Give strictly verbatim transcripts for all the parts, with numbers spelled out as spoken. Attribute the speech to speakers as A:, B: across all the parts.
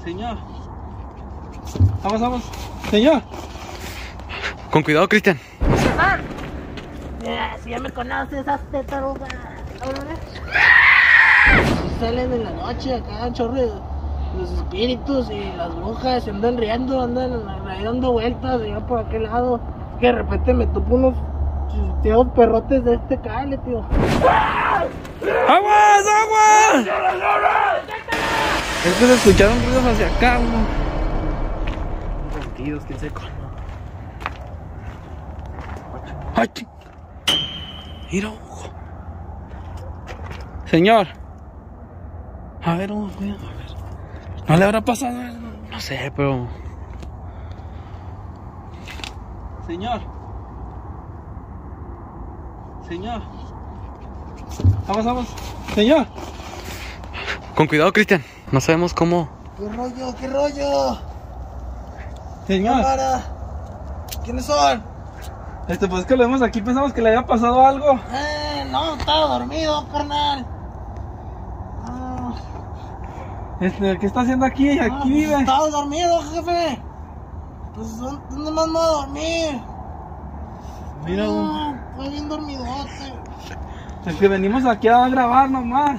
A: Señor. Vamos, vamos. Señor.
B: Con cuidado, Cristian.
C: Eh, si ya me conoces, hazte taruga. Salen en la noche acá, chorro, los espíritus y las brujas se andan riendo, andan ahí dando vueltas allá por aquel lado. Que de repente me topo unos tíos perrotes de este cale, tío.
A: ¡Aguas, aguas! Es que se escucharon ruidos hacia acá, uno. Sentidos, quién sabe cómo. ¡Ay! Mira, ojo. Señor. A ver, Hugo, cuidado, a ver. ¿No le habrá pasado algo? No sé, pero... Señor. Señor. Vamos, vamos. Señor.
B: Con cuidado, Cristian. No sabemos cómo.
C: ¿Qué rollo? ¿Qué rollo?
A: Señor.
C: Cámara. ¿Quiénes son?
A: Este, pues que lo vemos aquí, pensamos que le había pasado algo.
C: Eh, no, estaba dormido, carnal. Ah,
A: Este, ¿qué está haciendo aquí?
C: ah,
A: Aquí
C: pues
A: vive.
C: estaba dormido, jefe. Pues, ¿dónde más me voy a dormir?
A: Mira, Hugo.
C: Ah, estoy bien dormidote.
A: Es que venimos aquí a grabar nomás.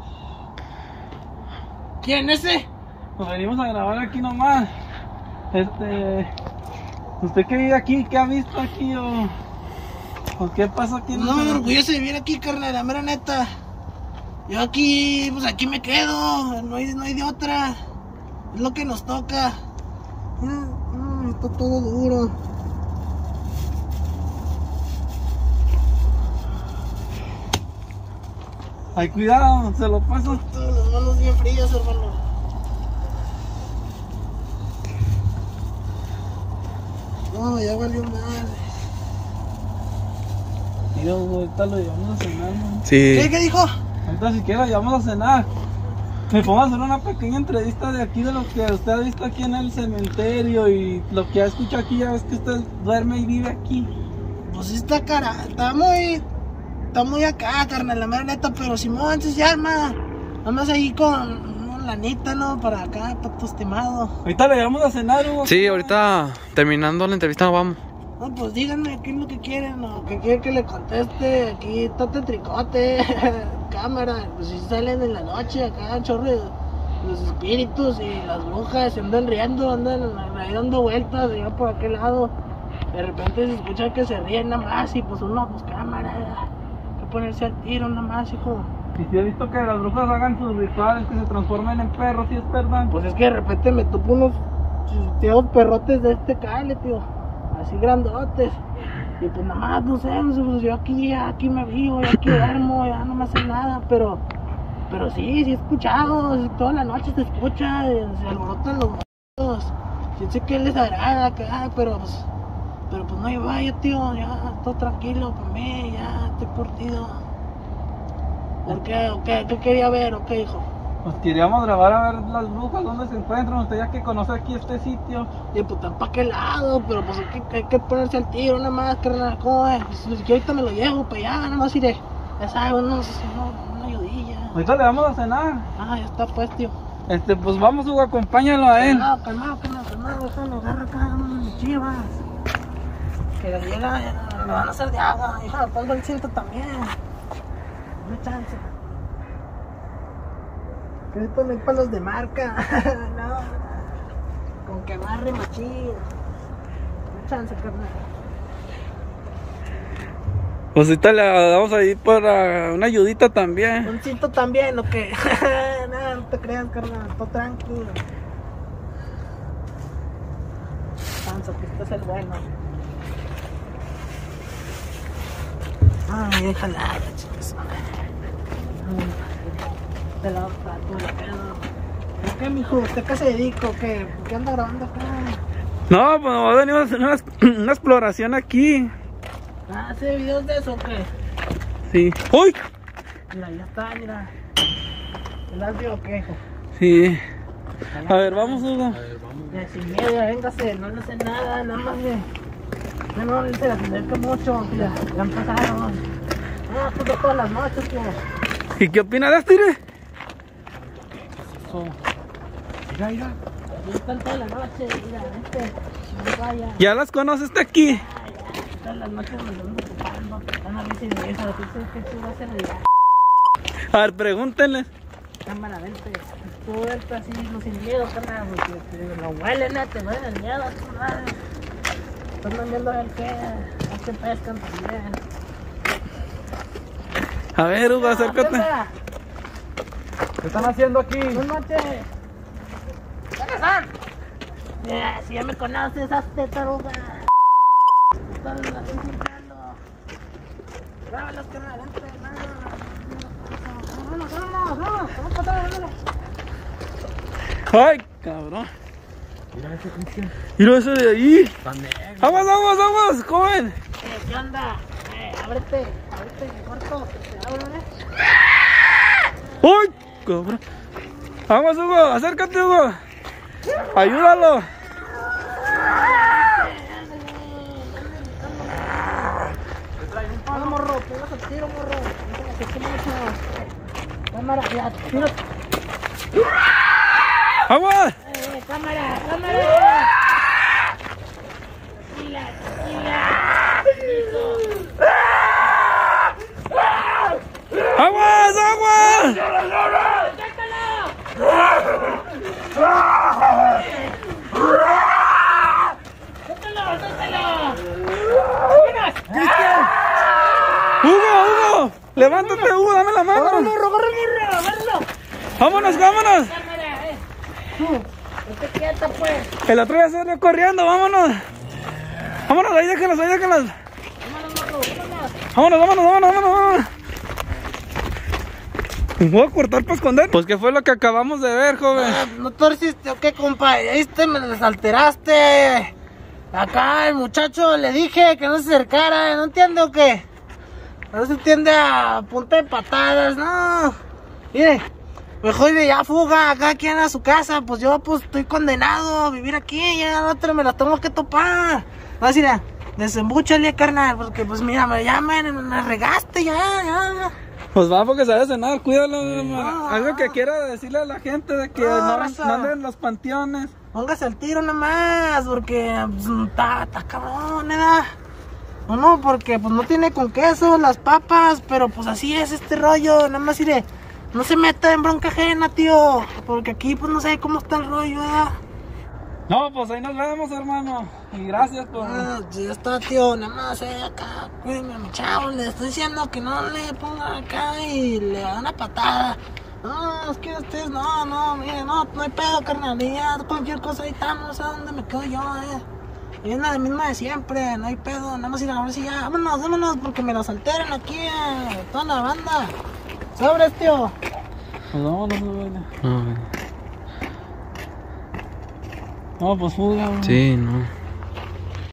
C: ¿Quién ese?
A: Pues venimos a grabar aquí nomás. Este... ¿Usted qué vive aquí? ¿Qué ha visto aquí o...? ¿O qué pasa aquí?
C: No me enorgullece de vivir aquí, carnal, la mera neta. Yo aquí, pues aquí me quedo, no hay, no hay de otra. Es lo que nos toca. Mm, mm, está todo duro.
A: Ay, cuidado, se lo paso.
C: Todas las manos bien frías, hermano. No, ya valió madre.
A: Mira, Hugo, ahorita lo llevamos a cenar, ¿no?
B: Sí.
C: ¿Qué, qué dijo?
A: Ahorita siquiera lo llevamos a cenar. Me pongo a hacer una pequeña entrevista de aquí, de lo que usted ha visto aquí en el cementerio y lo que ha escuchado aquí. Ya ves que usted duerme y vive aquí.
C: Pues sí está cara, está muy, está muy acá, carnal, la mera neta, pero Simón se llama. Nada más ahí con una lanita, ¿no? Para acá, para tu estimado.
A: Ahorita le llevamos a cenar, Hugo.
B: Sí, ahorita terminando la entrevista vamos.
C: No, pues díganme qué es lo que quieren, o que quieren que le conteste. Aquí está Tetricote, cámara. Pues si salen en la noche acá, chorro, los espíritus y las brujas se andan riendo, andan ahí dando vueltas allá por aquel lado. De repente se escucha que se ríen nada más y pues uno, pues cámara, hay que ponerse al tiro nada más, hijo.
A: Y si he visto que las brujas hagan sus rituales, que se transformen en perros, ¿sí es verdad?
C: Pues es que de repente me topo unos tíos perrotes de este cale, tío. Así grandotes. Y pues nada más, no sé, pues yo aquí, aquí me vivo, yo aquí duermo, ya no me hace nada, pero pero sí, sí he escuchado, toda la noche se escucha, se alborotan los muertos. Yo sé que les agrada acá, pero pues, pero pues no hay vaya, tío, ya, todo tranquilo para mí, ya, estoy curtido. ¿Por qué? ¿O qué? ¿Qué quería ver? ¿O qué, hijo?
A: Pues queríamos grabar a ver las brujas, dónde se encuentran. Usted ya que conoce aquí este sitio.
C: Y pues están para qué lado, pero pues hay que, hay que ponerse al tiro nada más, carnal, ¿cómo es? Pues que ahorita me lo llevo para allá, nada más iré. Ya sabes, no, no, una ayudilla.
A: Ahorita le vamos a cenar.
C: Ah, ya está pues, tío.
A: Este, pues vamos, Hugo, acompáñalo a él.
C: Calmado, calmado, calmado, calmado, déjalo, agarra acá, unas chivas. Que le llega, le van a hacer de agua, hija, pongo el cinto también. No hay chance. Que esto no es para los de marca, no. Con que amarre machín. No hay chance, carnal.
A: Pues ahorita le damos ahí para una ayudita también.
C: Un cinto también, ¿o qué? No, no te creas, carnal, todo tranquilo. Panzo, que este es el bueno. Ay, déjala, chicos. De la otra, tú la pedo. ¿Por qué, mijo? ¿Usted qué se dedica o qué? ¿Por qué anda grabando acá?
A: No, pues venimos a hacer una, una exploración aquí.
C: Ah, ¿hace videos de eso o qué?
A: Sí. ¡Uy!
C: Mira, ya está, mira. ¿El audio o qué, hijo?
A: Sí. A ver, vamos, Hugo.
C: Ya, sin miedo, ya véngase, no le hace nada, nada más de... No, no, se la acerca mucho, ya, ya empezaron. Ah, pues de todas las noches, tío.
A: ¿Y qué opina de este?
C: Mira, mira. Yo están toda la noche, mira, vente, no vaya.
A: ¿Ya las conoces de aquí?
C: Todas las noches me ando ocupando, están a veces de eso, tú sabes que tú vas a reír.
A: A ver, pregúntenle.
C: Cámara, vente, tú vente así, no sin miedo, carnal, porque te lo huelen, ¿no? Te huelen el miedo, carnal. Están viendo a ver qué, a qué pescan también.
A: A ver, Hugo, acércate.
B: ¿Qué están haciendo aquí?
C: Buenas noches. ¿Quiénes son? Mira, si ya me conoces, hazte taruga. Están limpiando. Grábalos, carnal, vente, vámonos, vámonos, vámonos, vamos a pasar, vámonos.
A: Ay, cabrón.
B: Mira ese Cristian.
A: Mira ese de ahí.
B: Tan negro.
A: Aguas, aguas, aguas, joven.
C: Eh, ¿Qué onda? Eh, ábrete, ábrete, mi cuarto, te abro, ¿eh?
A: Uy, cabrón. Vamos, Hugo, acércate, Hugo. Ayúdalo.
C: Vamos, morro, pegas al tiro, morro. No te mucho. Cámara, ya, tiro.
A: Aguas.
C: Eh, cámara, cámara. Tranquila, tranquila.
A: Aguas, aguas.
C: ¡Suéltalo, suéltalo!
A: Cristian. Hugo, Hugo. Levántate, Hugo, dame la mano.
C: ¡Corre, morro, corre, morro! ¡Agárralo!
A: Vámonos, vámonos.
C: ¡Cámara, eh! ¡Tú! ¡No te quietas, pues!
A: El otro ya salió corriendo, vámonos. Vámonos, ahí déjenlos, ahí déjenlos.
C: ¡Vámonos, morro, vámonos!
A: Vámonos, vámonos, vámonos, vámonos, vámonos. ¿Me voy a cortar para esconder? Pues, ¿qué fue lo que acabamos de ver, joven?
C: Ah, ¿no torciste o qué, compa? Ahí te me desalteraste. Acá el muchacho le dije que no se acercara, ¿no entiende o qué? No se entiende a punta de patadas, no. Mire, mejor de ya fuga, acá quien a su casa, pues yo pues estoy condenado a vivir aquí, ya no te me la tengo que topar. No, así, mira, desembúchale, carnal, porque pues mira, me llaman, me regaste ya, ya.
A: Pues va, porque sabes de nada, cuídalo.
C: no,
A: Algo
C: no.
A: que quiera decirle a la gente de que
C: No,
A: no,
C: raza.
A: no anden en los panteones.
C: Póngase al tiro nomás, porque está pues, cabrón, ¿verdad? No, no, porque pues no tiene con queso las papas, pero pues así es este rollo, nada más iré. No se meta en bronca ajena, tío, porque aquí pues no sé cómo está el rollo, ¿verdad?
A: No, pues ahí nos vemos, hermano. Y gracias por...
C: Ah, ya está, tío, nada más eh, acá, cuídeme a mi chavo, le estoy diciendo que no le ponga acá y le da una patada. No, es que ustedes, no, no, mire, no, no hay pedo, carnal, y ya cualquier cosa ahí estamos, no sé dónde me quedo yo, eh. Y es la misma de siempre, no hay pedo, nada más ir a ver si ya, vámonos, vámonos, porque me las alteran aquí, eh, toda la banda. Sobres, tío.
A: Pues vámonos, güey.
B: No,
A: No, pues fuga, güey.
B: sí, no.